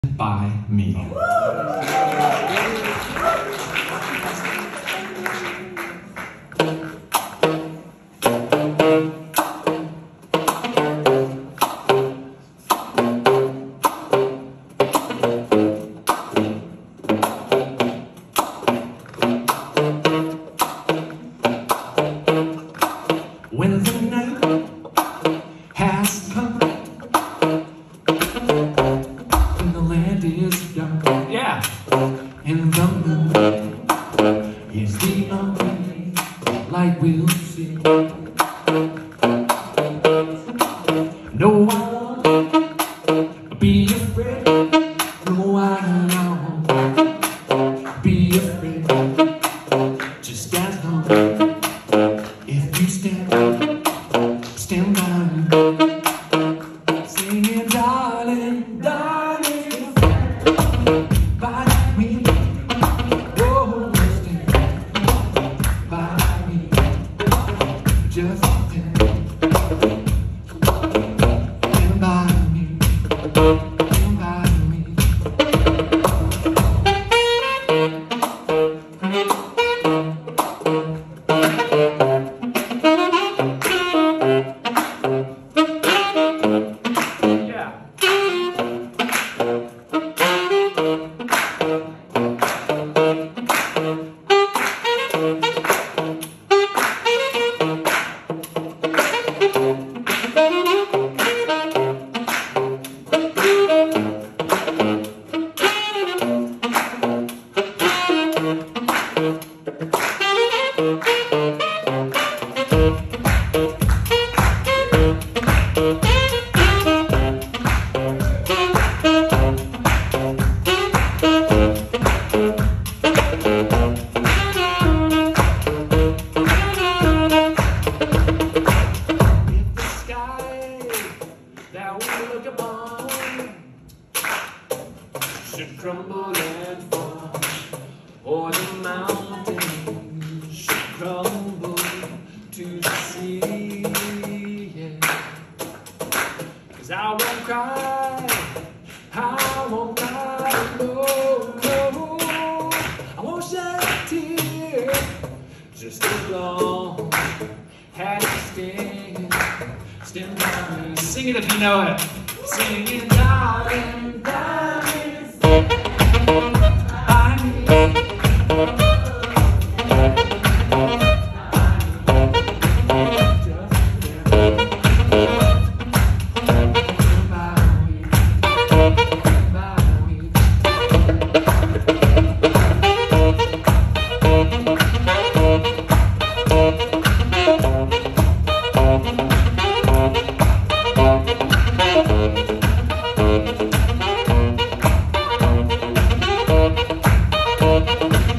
by me. When the night has come, when the land is dark, yeah, and the moon is the only light we'll see. No, I won't be afraid. No, I won't be afraid. Just as long if you stand by me, singing, darling, darling, by me, oh, stand by me, just stand by me, stand by me. That we look upon should crumble and fall, or the mountains should crumble to the sea, yeah. 'Cause I won't cry, I won't cry, no, no, I won't shed a tear, just as long as you stand by me. Sing it if you know it. Sing it, darling, darling, by me. Thank you.